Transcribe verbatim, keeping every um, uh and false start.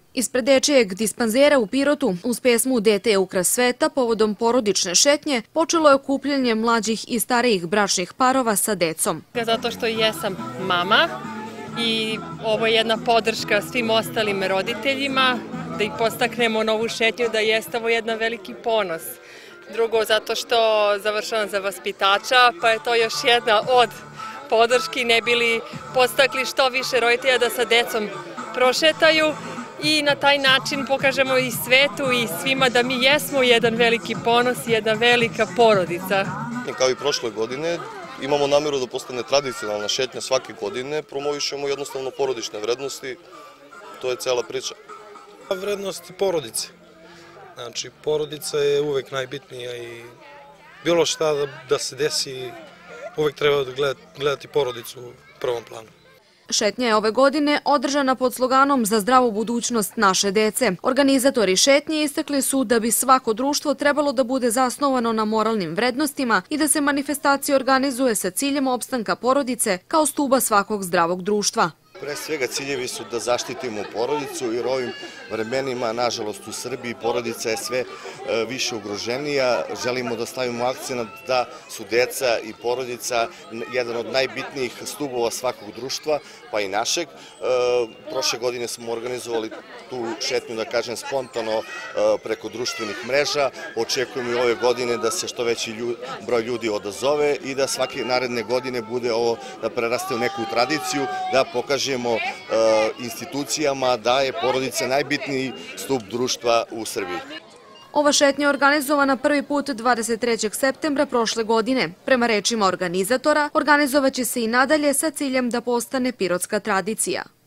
Ispred dečijeg dispanzera u Pirotu uz pesmu "Dete je ukras sveta" povodom porodične šetnje počelo je okupljanje mlađih i starijih bračnih parova sa decom. Zato što jesam mama i ovo je jedna podrška svim ostalim roditeljima, da ih podstaknemo na ovu šetnju, da jeste ovo jedan veliki ponos. Drugo, zato što završavam za vaspitača, pa je to još jedna od podrški, ne bili podstakli što više roditelja da sa decom prošetaju i na taj način pokažemo i svetu i svima da mi jesmo jedan veliki ponos i jedna velika porodica. Kao i prošle godine imamo nameru da postane tradicionalna šetnja svake godine, promovišemo jednostavno porodične vrednosti, to je cela priča. Vrednosti porodice. Znači, porodica je uvek najbitnija i bilo šta da se desi, uvek treba gledati porodicu u prvom planu. Šetnja je ove godine održana pod sloganom "Za zdravu budućnost naše dece". Organizatori šetnje istakli su da bi svako društvo trebalo da bude zasnovano na moralnim vrednostima i da se manifestacija organizuje sa ciljem opstanka porodice kao stuba svakog zdravog društva. Pre svega ciljevi su da zaštitimo porodicu jer ovim vremenima, nažalost u Srbiji, porodica je sve više ugroženija. Želimo da stavimo akcenat da su deca i porodica jedan od najbitnijih stubova svakog društva, pa i našeg. Prošle godine smo organizovali tu šetnju, da kažem, spontano preko društvenih mreža. Očekujemo i ove godine da se što veći broj ljudi odazove i da svake naredne godine bude ovo da preraste u neku tradiciju, da pokaže institucijama da je porodica najbitniji stub društva u Srbiji. Ova šetnja je organizovana prvi put dvadeset trećeg septembra prošle godine. Prema rečima organizatora, organizovaće se i nadalje sa ciljem da postane pirotska tradicija.